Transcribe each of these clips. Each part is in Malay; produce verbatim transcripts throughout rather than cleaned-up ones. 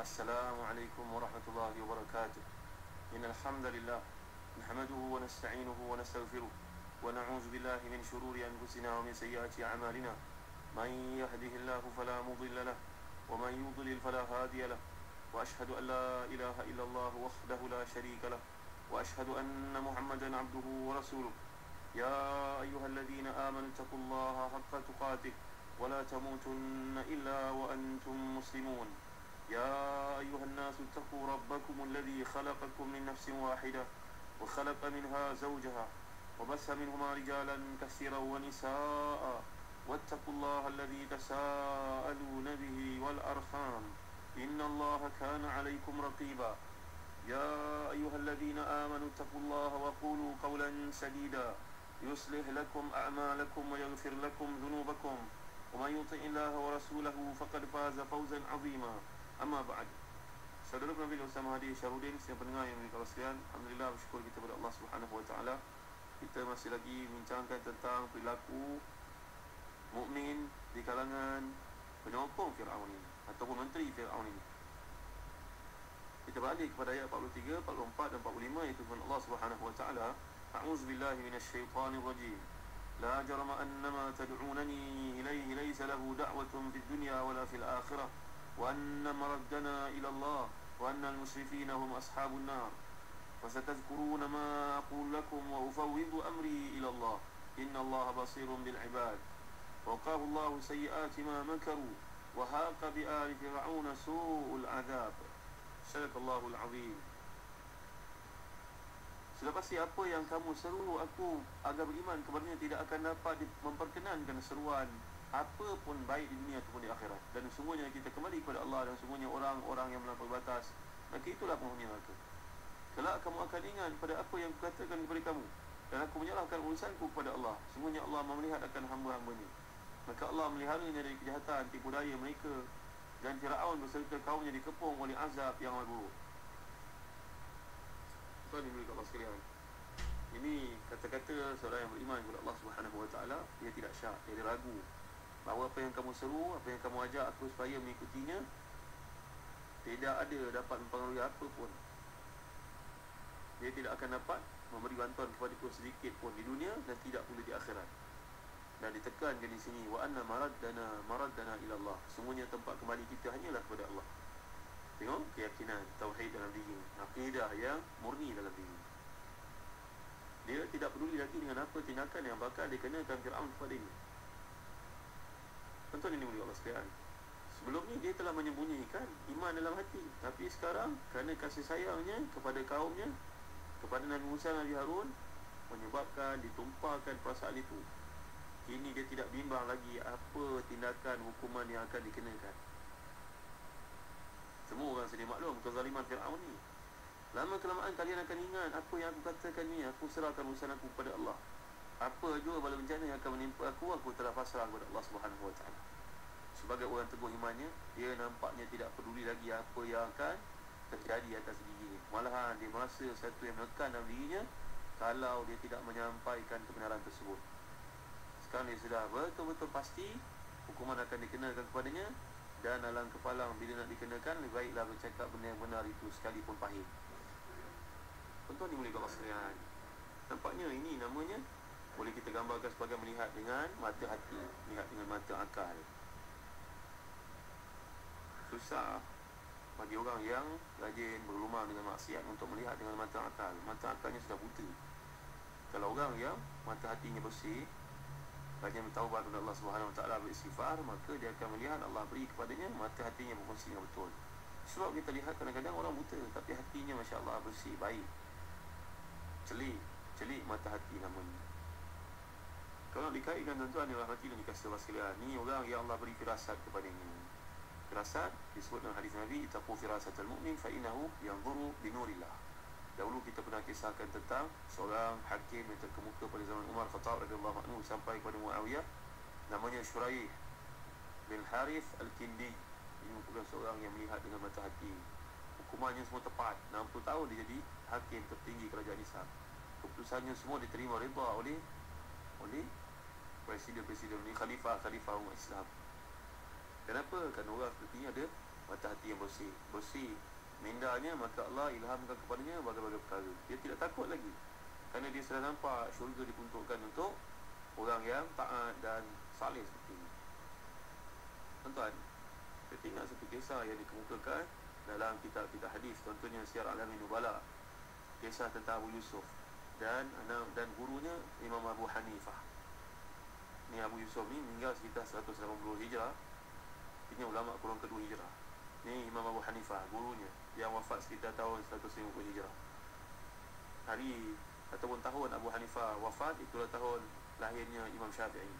Assalamualaikum warahmatullahi wabarakatuh. Innal hamdalillah nahmaduhu wa nasta'inuhu wa nastaghfiruh wa na'udzu billahi min shururi anfusina wa min sayyiati a'malina. Man yahdihillahu fala mudilla lahu wa man yudlil fala hadiya lahu. Wa ashhadu an la ilaha illallah wahdahu la sharika lahu wa ashhadu anna Muhammadan 'abduhu wa rasuluh. Ya ayyuhalladzina amanu taqullaha haqqa tuqatih wa la tamutunna illa wa antum muslimun. يا أيها الناس اتقوا ربكم الذي خلقكم من نفس واحدة وخلق منها زوجها وبث منهما رجالا كثيرا ونساء واتقوا الله الذي تساءلون به والأرحام إن الله كان عليكم رقيبا. يا أيها الذين آمنوا اتقوا الله وقولوا قولا سديدا يصلح لكم أعمالكم ويغفر لكم ذنوبكم ومن يطع الله ورسوله فقد فاز فوزا عظيما. Amma ba'd. Saudara Nabi Usama Hadi Syarudin, siapa pendengar yang dimuliakan Allah sekalian, alhamdulillah bersyukur kita kepada Allah Subhanahu wa taala. Kita masih lagi bincangkan tentang perilaku mukmin di kalangan penyokong Firaun ini ataupun menteri Firaun ini. Kita balik kepada ayat empat puluh tiga, empat puluh empat dan empat puluh lima, iaitu firman Allah Subhanahu wa taala, A'udzu billahi minasyaitonir rajim. La jarama annama tad'unani ilayhi laysa lahu da'watun fid dunya wala fil akhirah. وأن مردنا إلى الله وأن المسرفين هم أصحاب النار فستذكرون ما أقول لكم وأفوض أمري إلى الله إن الله بصير بالعباد. وقاه الله سيئات ما مكروا وهاق بآل فرعون سوء العذاب. صدق الله العظيم. Sudah pasti apa yang kamu seru aku agar beriman kepadanya tidak akan dapat memperkenankan seruan apa pun baik di dunia ataupun di akhirat. Dan semuanya kita kembali kepada Allah, dan semuanya orang-orang yang melampaui batas, maka itulah penghuni neraka. Kelak kamu akan ingat pada apa yang kukatakan kepada kamu, dan aku menyerahkan urusanku kepada Allah. Semuanya Allah memelihat akan hamba-hambanya. Maka Allah meliharanya dari kejahatan, tipu daya mereka, dan Firaun beserta kaumnya dikepung oleh azab yang buruk. Tuan yang dimuliakan Allah sekalian, ini kata-kata seorang yang beriman kepada Allah Subhanahu wa taala. Dia tidak syak, dia ragu bahawa apa yang kamu seru, apa yang kamu ajak aku supaya mengikutinya, tidak ada dapat mempengaruhi apa pun. Dia tidak akan dapat memberi bantuan kepada aku sedikit pun di dunia, dan tidak pula di akhirat. Dan ditekankan di sini, wa anna maraddana maraddana ila Allah. Semuanya tempat kembali kita hanyalah kepada Allah. Tengok keyakinan tauhid dalam diri, akidah yang murni dalam diri. Dia tidak peduli lagi dengan apa tindakan yang bakal dikenakan Firaun kepada ini. Tuan-tuan ini mulia Allah sekalian, sebelum ni dia telah menyembunyikan iman dalam hati, tapi sekarang kerana kasih sayangnya kepada kaumnya, kepada Nabi Musa dan Nabi Harun, menyebabkan ditumpahkan perasaan itu. Kini dia tidak bimbang lagi apa tindakan hukuman yang akan dikenakan. Semua orang sedia maklum kezaliman Firaun ni. Lama kelamaan kalian akan ingat apa yang aku katakan ni. Aku serahkan urusan aku kepada Allah. Apa jua bala bencana yang akan menimpa aku, aku telah pasrah kepada Allah Subhanahu wa taala. Sebagai orang teguh imannya, dia nampaknya tidak peduli lagi apa yang akan terjadi atas dirinya. Malahan dia merasa satu yang menekan dalam dirinya kalau dia tidak menyampaikan kebenaran tersebut. Sekarang dia sudah betul-betul pasti hukuman akan dikenakan kepadanya, dan alang kepalang bila nak dikenakan, lebih baiklah bercakap benda yang benar itu sekalipun pahit. Tuan-tuan dimuliakan Allah sekalian, nampaknya ini namanya boleh kita gambarkan sebagai melihat dengan mata hati, melihat dengan mata akal. Susah bagi orang yang rajin berlumah dengan maksiat untuk melihat dengan mata akal. Mata akalnya sudah buta. Kalau orang yang mata hatinya bersih, rajin bertaubat kepada Allah Subhanahu wa taala, beristighfar, maka dia akan melihat Allah beri kepadanya mata hatinya berfungsi dengan betul. Sebab kita lihat kadang-kadang orang buta tapi hatinya masya-Allah bersih, baik. Celik, celik mata hati namanya. Kalau dikaitkan tuan-tuan yang rahmati dan dikasihi Allah sekalian, ni orang yang Allah beri firasat kepadanya. Firasat disebut dalam hadis Nabi, taqu firasatal mu'min fa innahu yanzuru binurillah. Dahulu kita pernah kisahkan tentang seorang hakim yang terkemuka pada zaman Umar Khattab radhiyallahu anhu sampai kepada Muawiyah, namanya Syuraih bin Harith Al-Kindi. Ini merupakan seorang yang melihat dengan mata hati. Hukumannya semua tepat, enam puluh tahun dia jadi hakim tertinggi kerajaan Islam. Keputusannya semua diterima redha oleh oleh presiden-presiden ni, khalifah-khalifah umat Islam. Kenapa? Kerana orang seperti ini ada mata hati yang bersih. Bersih mindanya, maka Allah ilhamkan kepadanya berbagai-bagai perkara. Dia tidak takut lagi, kerana dia sudah nampak syurga diperuntukkan untuk orang yang taat dan saleh seperti ini. Tuan-tuan, kita ingat satu kisah yang dikemukakan dalam kitab-kitab hadis, contohnya Syiar Alamin Nubala, kisah tentang Abu Yusuf dan anak dan gurunya Imam Abu Hanifah. Ni Abu Yusuf ni meninggal sekitar seratus lapan puluh Hijrah. Ini ulama kurun kedua Hijrah. Ni Imam Abu Hanifah, gurunya, yang wafat sekitar tahun seratus lima puluh Hijrah. Hari ataupun tahun Abu Hanifah wafat, itulah tahun lahirnya Imam Syafi'i.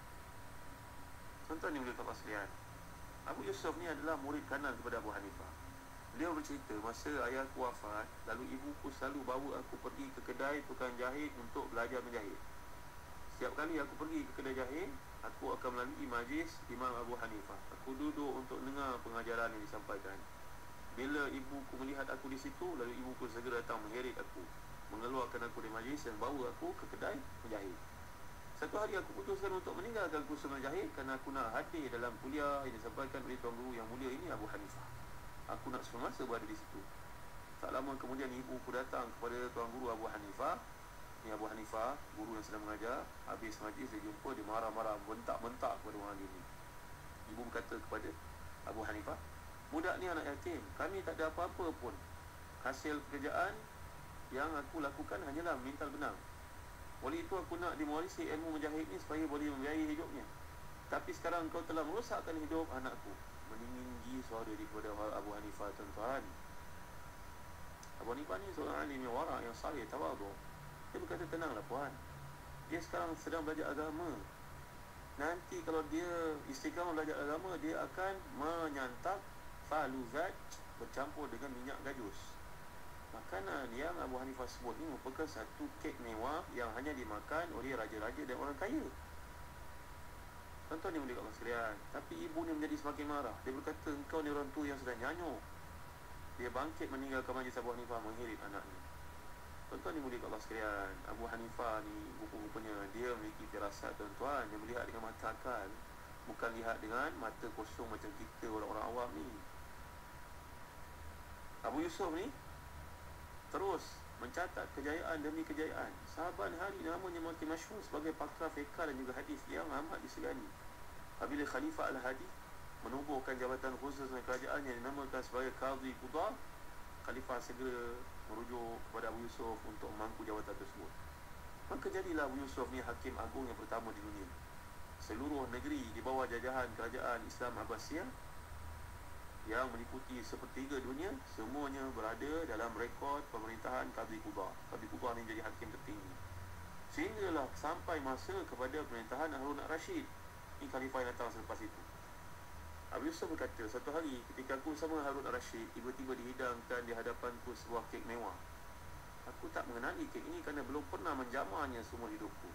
Tuan-tuan yang boleh tak sekalian, Abu Yusuf ni adalah murid kanan kepada Abu Hanifah. Beliau bercerita, masa ayahku wafat, lalu ibuku selalu bawa aku pergi ke kedai tukang jahit untuk belajar menjahit. Setiap kali aku pergi ke kedai jahit, aku akan melalui majlis Imam Abu Hanifah. Aku duduk untuk dengar pengajaran yang disampaikan. Bila ibuku melihat aku di situ, lalu ibuku segera datang mengheret aku, mengeluarkan aku dari majlis dan bawa aku ke kedai menjahit. Satu hari aku putuskan untuk meninggalkan kursus menjahit kerana aku nak hadir dalam kuliah yang disampaikan oleh Tuan Guru yang mulia ini, Abu Hanifah. Aku nak semasa berada di situ. Tak lama kemudian ibuku datang kepada Tuan Guru Abu Hanifah. Ni Abu Hanifah, guru yang sedang mengajar. Habis majlis dia jumpa, dia marah-marah, bentak-bentak kepada orang ini. Ibu berkata kepada Abu Hanifah, budak ni anak yatim, kami tak ada apa-apa pun. Hasil pekerjaan yang aku lakukan hanyalah mintal benang. Oleh itu aku nak dimewarisi ilmu menjahit ni supaya boleh membiayai hidupnya. Tapi sekarang kau telah merosakkan hidup anakku. Meninggi suara daripada Abu Hanifah, tuan-tuan. Abu Hanifah ni seorang alim yang warak, yang salih, tawadhu. Dia berkata, tenanglah puan, dia sekarang sedang belajar agama. Nanti kalau dia istiqamah belajar agama, dia akan menyantap faluzat bercampur dengan minyak gajus. Makanan yang Abu Hanifah sebut ni merupakan satu kek mewah yang hanya dimakan oleh raja-raja dan orang kaya. Tuan-tuan ni boleh kat sekalian. Tapi ibu ni menjadi semakin marah. Dia berkata, engkau ni orang tua yang sudah nyanyuk. Dia bangkit meninggalkan majlis Abu Hanifah, mengheret anaknya. Tuan-tuan ni boleh kat sekalian. Abu Hanifah ni rupa-rupanya dia memiliki firasat, tuan-tuan, yang melihat dengan mata akal, bukan lihat dengan mata kosong macam kita orang-orang awam ni. Abu Yusuf ni terus mencatat kejayaan demi kejayaan. Saban hari namanya makin masyhur sebagai pakar fiqh dan juga hadis yang amat disegani. Apabila Khalifah Al-Hadi menubuhkan jabatan khusus dengan kerajaan yang dinamakan sebagai Qadhi Qudah, Khalifah segera merujuk kepada Abu Yusuf untuk memangku jawatan tersebut. Maka jadilah Abu Yusuf ni hakim agung yang pertama di dunia. Seluruh negeri di bawah jajahan kerajaan Islam Abbasiyah yang meliputi sepertiga dunia, semuanya berada dalam rekod pemerintahan Qadhi Qudah. Qadhi Qudah ni jadi hakim tertinggi. Sehinggalah sampai masa kepada pemerintahan Harun Ar-Rasyid. Ini khalifah yang datang selepas itu. Abu Yusuf berkata, satu hari ketika aku bersama Harun Ar-Rasyid, tiba-tiba dihidangkan di hadapanku sebuah kek mewah. Aku tak mengenali kek ini kerana belum pernah menjamahnya seumur hidupku.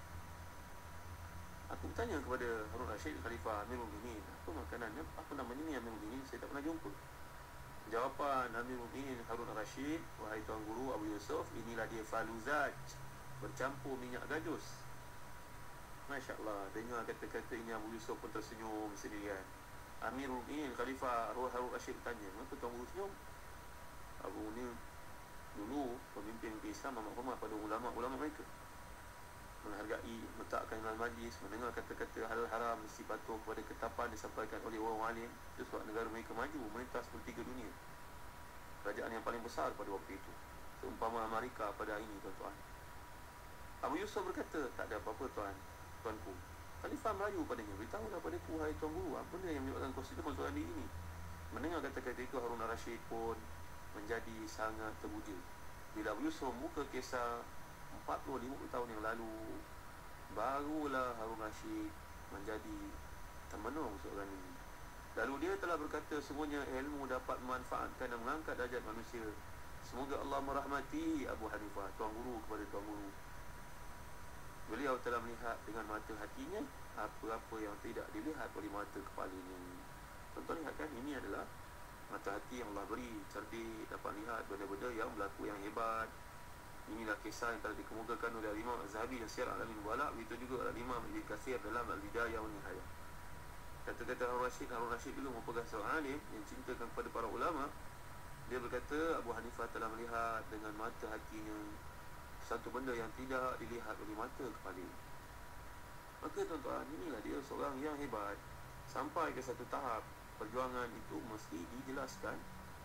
Aku bertanya kepada Harun Ar-Rasyid, Khalifah Amirul Mukminin, apa makanannya, apa namanya ni Amirul Mukminin, saya tak pernah jumpa. Jawapan Amirul Mukminin Harun Ar-Rasyid, wahai Tuan Guru Abu Yusuf, inilah dia faluzaj, bercampur minyak gajus. Masya Allah, dengar kata-kata ini Abu Yusuf pun tersenyum sendirian. Amirul Mukminin Khalifah Harun Ar-Rasyid bertanya, kenapa Tuan Guru senyum? Abu ni dulu pemimpin Islam amat hormat pada ulama-ulama mereka, menghargai, meletakkan dalam majlis, mendengar kata-kata halal haram, mesti patuh kepada ketetapan disampaikan oleh orang alim. Itu sebab negara mereka maju, melintas sepertiga dunia, kerajaan yang paling besar pada waktu itu, seumpama Amerika pada hari ini, tuan-tuan. Abu Yusuf berkata, tak ada apa-apa tuan, tuanku. Khalifah melayu padanya, beritahulah padaku, hai Tuan Guru, apa benda yang menyebabkan kau sedang masukkan diri ini? Mendengar kata-kata itu, Harun Ar-Rasyid pun menjadi sangat terbuja. Bila Abu Yusuf membuka kisah empat puluh lima puluh tahun yang lalu, barulah Harun Ar-Rasyid menjadi termenung seorang ini. Lalu dia telah berkata, semuanya ilmu dapat memanfaatkan dan mengangkat darjat manusia. Semoga Allah merahmati Abu Hanifah, Tuan Guru kepada Tuan Guru. Beliau telah melihat dengan mata hatinya apa-apa yang tidak dilihat oleh mata kepalanya. Tuan-tuan lihat kan, ini adalah mata hati yang Allah beri, cerdik, dapat lihat benda-benda yang berlaku yang hebat. Inilah kisah yang telah dikemukakan oleh Imam Az-Zahabi dan Syiar Alamin Nubala. Begitu juga oleh Imam Ibn Katsir dalam Al-Bidayah wa Nihayah. Kata-kata Harun Rashid, Harun Rashid dulu merupakan seorang alim yang cintakan kepada para ulama. Dia berkata Abu Hanifah telah melihat dengan mata hatinya satu benda yang tidak dilihat oleh mata kepala. Maka tuan-tuan, inilah dia seorang yang hebat. Sampai ke satu tahap perjuangan itu mesti dijelaskan,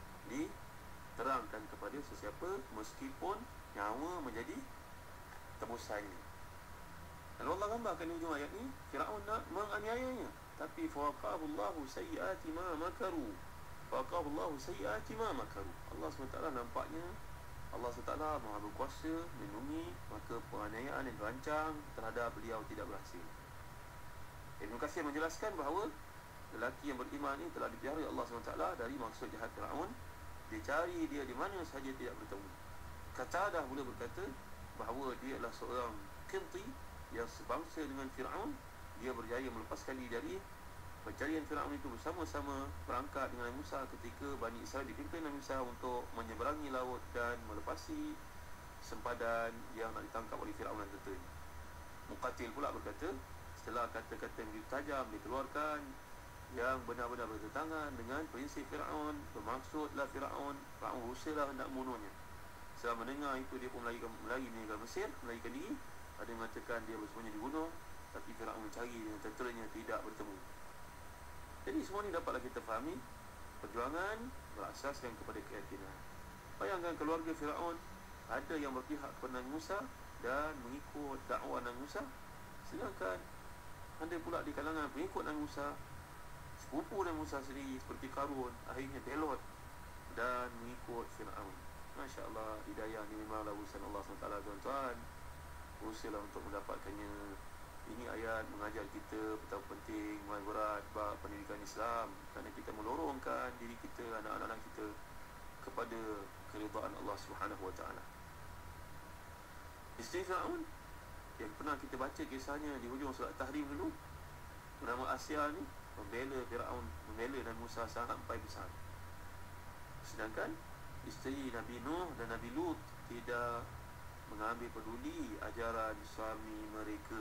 diterangkan kepada sesiapa, meskipun nyawa menjadi tebusannya. Dan Allah gambarkan di ujung ayat ni, Fir'aun nak menganiayanya, tapi fawaqahullahu sayyiati ma makaru. Fawaqahullahu sayyiati ma makaru. Allah subhanahu wa taala nampaknya Allah subhanahu wa taala Maha berkuasa melindungi, maka penganiayaan yang dirancang terhadap beliau tidak berhasil. Ibn Katsir menjelaskan bahawa lelaki yang beriman ini telah dipelihara Allah subhanahu wa taala dari maksud jahat Fir'aun. Dia cari dia di mana sahaja tidak bertemu. Qatadah pula berkata bahawa dia adalah seorang Qibti yang sebangsa dengan Fir'aun. Dia berjaya melepaskan diri dari pencarian Fir'aun itu bersama-sama berangkat dengan Nabi Musa ketika Bani Israel dipimpin Nabi Musa untuk menyeberangi laut dan melepasi sempadan yang nak ditangkap oleh Fir'aun dan tenteranya. Muqatil pula berkata, setelah kata-kata yang begitu tajam dikeluarkan yang benar-benar bertentangan dengan prinsip Fir'aun, bermaksudlah Fir'aun Fir'aun berusahalah hendak membunuhnya. Setelah mendengar itu, dia pun melarikan, melari meninggal Mesir, melarikan diri. Ada yang mengatakan dia bersembunyi di gunung, tapi Fir'aun mencari dengan tenteranya tidak bertemu. Jadi semua ni dapatlah kita fahami, perjuangan berasaskan kepada keyakinan. Bayangkan keluarga Fir'aun, ada yang berpihak kepada Nabi Musa dan mengikut dakwah Nabi Musa, sedangkan ada pula di kalangan pengikut Nabi Musa, sepupu Nabi Musa sendiri seperti Qarun, akhirnya belot dan mengikut Fir'aun. Masya Allah, hidayah ni memanglah urusan Allah subhanahu wa taala tuan-tuan. Berusahalah untuk mendapatkannya. Ini ayat mengajar kita betapa penting muat berat bab pendidikan Islam, kerana kita melorongkan diri kita, anak-anak kita kepada keridaan Allah Subhanahu wa taala. Isteri Fir'aun yang pernah kita baca kisahnya di hujung surat Tahrim dulu, bernama Asya ni, membela Fir'aun, membela Nabi Musa sampai besar. Sedangkan isteri Nabi Nuh dan Nabi Lut tidak mengambil peduli ajaran suami mereka.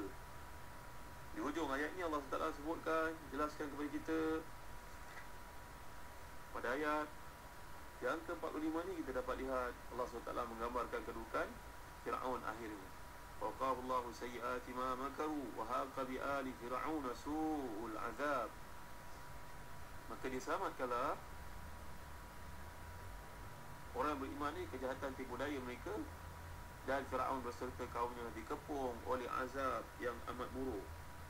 Di hujung ayat ni Allah subhanahu wa taala sebutkan, jelaskan kepada kita pada ayat yang ke empat puluh lima ni, kita dapat lihat Allah subhanahu wa taala menggambarkan kedudukan Fir'aun akhirnya. Waqahullahu sayyiati ma makaru wa haqa bi ali fir'aun su'ul azab. Maka diselamatkanlah orang beriman ni kejahatan tipu daya mereka, dan Fir'aun beserta kaumnya dikepung oleh azab yang amat buruk.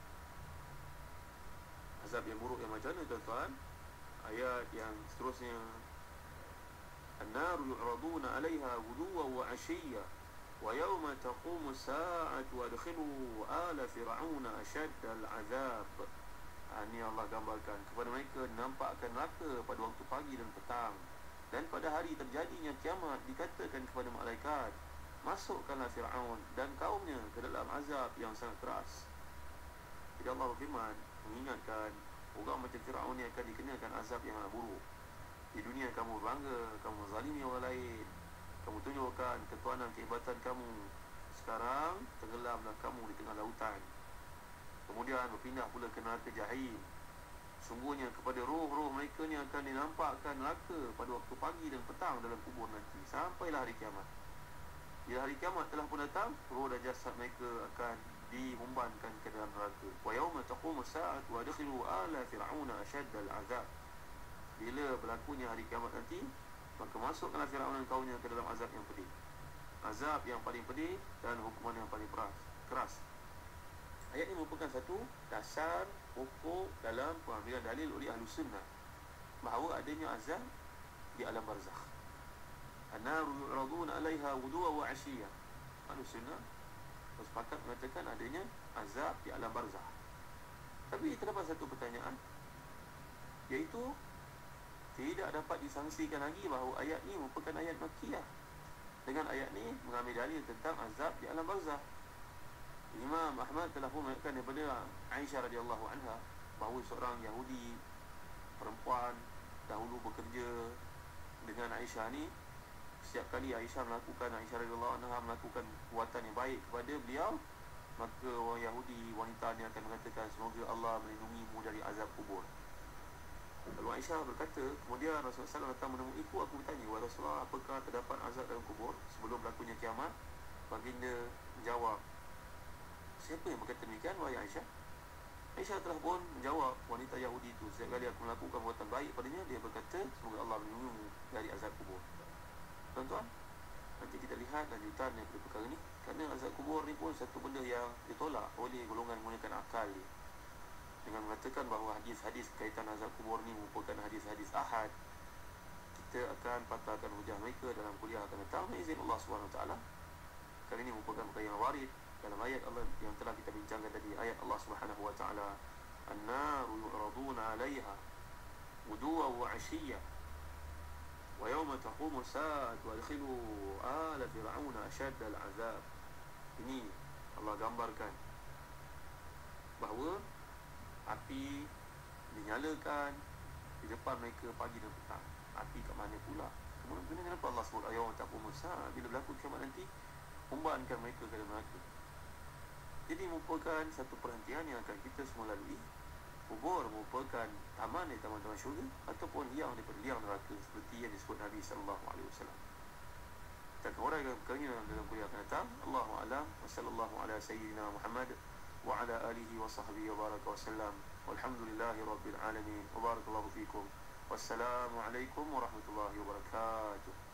Azab yang buruk yang macam mana tuan-tuan? Ayat yang seterusnya, An-naru yu'raduna 'alaiha ghuduwan wa 'ashiyya wa yawma taqumu as-sa'atu adkhilu ala fir'auna ashaddal 'adzab. Ini Allah gambarkan kepada mereka nampakkan neraka pada waktu pagi dan petang, dan pada hari terjadinya kiamat dikatakan kepada malaikat, masukkanlah Fir'aun dan kaumnya ke dalam azab yang sangat keras. Jadi Allah berfirman mengingatkan orang macam Fir'aun ni akan dikenakan azab yang sangat buruk. Di dunia kamu bangga, kamu zalimi orang lain, kamu tunjukkan ketuanan kehebatan kamu. Sekarang tenggelamlah kamu di tengah lautan. Kemudian berpindah pula ke neraka jahim. Sungguhnya kepada roh-roh mereka ni akan dinampakkan neraka pada waktu pagi dan petang dalam kubur nanti, sampailah hari kiamat. Bila hari kiamat telah pun datang, roh dan jasad mereka akan dihumbankan ke dalam neraka. Wa yawma taqumu as-sa'atu wa adkhilu ala fir'auna ashaddal 'adzab. Bila berlakunya hari kiamat nanti, maka masukkanlah Fir'aun dan kaumnya ke dalam azab yang pedih. Azab yang paling pedih dan hukuman yang paling keras. keras. Ayat ini merupakan satu dasar pokok dalam pengambilan dalil oleh Ahlus Sunnah bahawa adanya azab di alam barzakh. An-naru yu'raduna 'alaiha ghuduwan wa 'ashiyya. Ahlus Sunnah bersepakat mengatakan adanya azab di alam barzakh. Tapi terdapat satu pertanyaan, iaitu tidak dapat disangsikan lagi bahawa ayat ini merupakan ayat Makkiyah. Dengan ayat ini mengambil dalil tentang azab di alam barzakh. Imam Ahmad telah pun mengatakan daripada Aisyah radhiyallahu anha bahawa seorang Yahudi perempuan dahulu bekerja dengan Aisyah ni. Setiap kali Aisyah melakukan Aisyah radhiyallahu anha melakukan perbuatan yang baik kepada beliau, maka orang Yahudi, wanita ni akan mengatakan, semoga Allah melindungimu dari azab kubur. Lalu Aisyah berkata, kemudian Rasulullah sallallahu alaihi wasallam datang menemuiku, aku bertanya, wahai Rasulullah, apakah terdapat azab dalam kubur sebelum berlakunya kiamat? Baginda menjawab, siapa yang berkata demikian, wahai Aisyah? Aisyah telah pun menjawab, wanita Yahudi itu, setiap kali aku melakukan perbuatan baik padanya, dia berkata, semoga Allah melindungimu dari azab kubur. Tuan-tuan, nanti kita lihat lanjutan daripada perkara ni. Kerana azab kubur ni pun satu benda yang ditolak oleh golongan menggunakan akal dia, dengan mengatakan bahawa hadis-hadis kaitan azab kubur ni merupakan hadis-hadis ahad. Kita akan patahkan hujah mereka dalam kuliah akan datang dengan izin Allah subhanahu wa taala. Kali ini merupakan perkara yang warid dalam ayat Allah yang telah kita bincangkan tadi, ayat Allah subhanahu wa taala, an-naru yu'raduna 'alaiha ghuduwan wa 'ashiyyan wa yawma taqumu as-saa'atu wa adkhilu ala fir'auna ashadda al-'azab. Ini Allah gambarkan bahawa api dinyalakan di depan mereka pagi dan petang. Api kat mana pula? Kemudian kenapa Allah sebut ayat taqumu as-saa'ah? Bila berlaku kiamat nanti, umbankan mereka ke dalam neraka. Jadi merupakan satu perhentian yang akan kita semua lalui. Kubur merupakan taman dari taman-taman syurga ataupun liang daripada liang neraka, seperti yang disebut Nabi sallallahu alaihi wasallam. Kita akan uraikan perkara dalam kuliah akan datang. Allahu a'lam. Wassallallahu ala sayyidina Muhammad wa ala alihi wa sahbihi wa baraka wasallam. Walhamdulillahi rabbil alamin. Wa barakallahu fikum. Wassalamu alaikum warahmatullahi wabarakatuh.